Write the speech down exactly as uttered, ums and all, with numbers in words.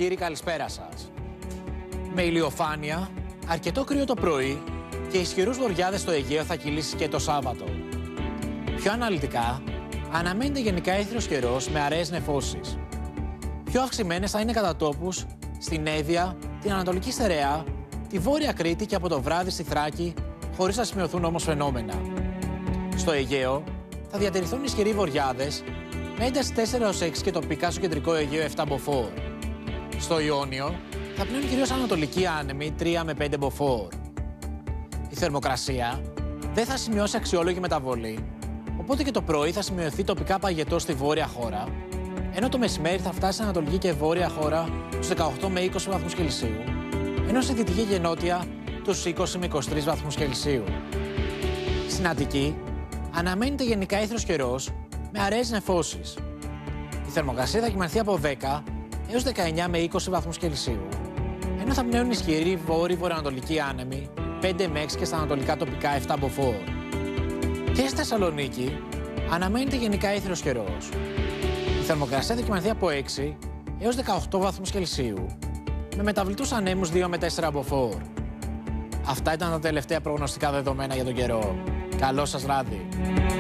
κύριοι, καλησπέρα σας. Με ηλιοφάνεια, αρκετό κρύο το πρωί και ισχυρούς βορειάδες στο Αιγαίο θα κυλήσει και το Σάββατο. Πιο αναλυτικά, αναμένεται γενικά έθριος καιρός με αραιές νεφώσεις. Πιο αυξημένες θα είναι κατά τόπους στην Εύβοια, την Ανατολική Στερεά, τη Βόρεια Κρήτη και από το βράδυ στη Θράκη, χωρίς να σημειωθούν όμως φαινόμενα. Στο Αιγαίο θα διατηρηθούν ισχυροί βορειάδες με ένταση τέσσερα έως έξι και τοπικά στο κεντρικό Αιγαίο επτά μποφόρ. Στο Ιόνιο θα πνέουν κυρίως ανατολικοί άνεμοι τρία με πέντε μποφόρ. Η θερμοκρασία δεν θα σημειώσει αξιόλογη μεταβολή, οπότε και το πρωί θα σημειωθεί τοπικά παγετό στη βόρεια χώρα, ενώ το μεσημέρι θα φτάσει στην ανατολική και βόρεια χώρα στους δεκαοκτώ με είκοσι βαθμούς Κελσίου, ενώ στη δυτική και νότια τους είκοσι με είκοσι τρεις βαθμούς Κελσίου. Στην Αττική αναμένεται γενικά έθριος καιρός με αραιές νεφώσεις. Η θερμοκρασία θα κυμανθεί από δέκα έως δεκαεννιά με είκοσι βαθμούς Κελσίου, ενώ θα πνέουν ισχυροί βόρειοι βορειοανατολικοί άνεμοι πέντε με έξι και στα ανατολικά τοπικά επτά μποφόρ. Και στη Θεσσαλονίκη αναμένεται γενικά έθριος καιρός. Η θερμοκρασία θα κυμανθεί από έξι έως δεκαοκτώ βαθμούς Κελσίου, με μεταβλητούς ανέμους δύο με τέσσερα μποφόρ. Αυτά ήταν τα τελευταία προγνωστικά δεδομένα για τον καιρό. Καλό σας βράδυ.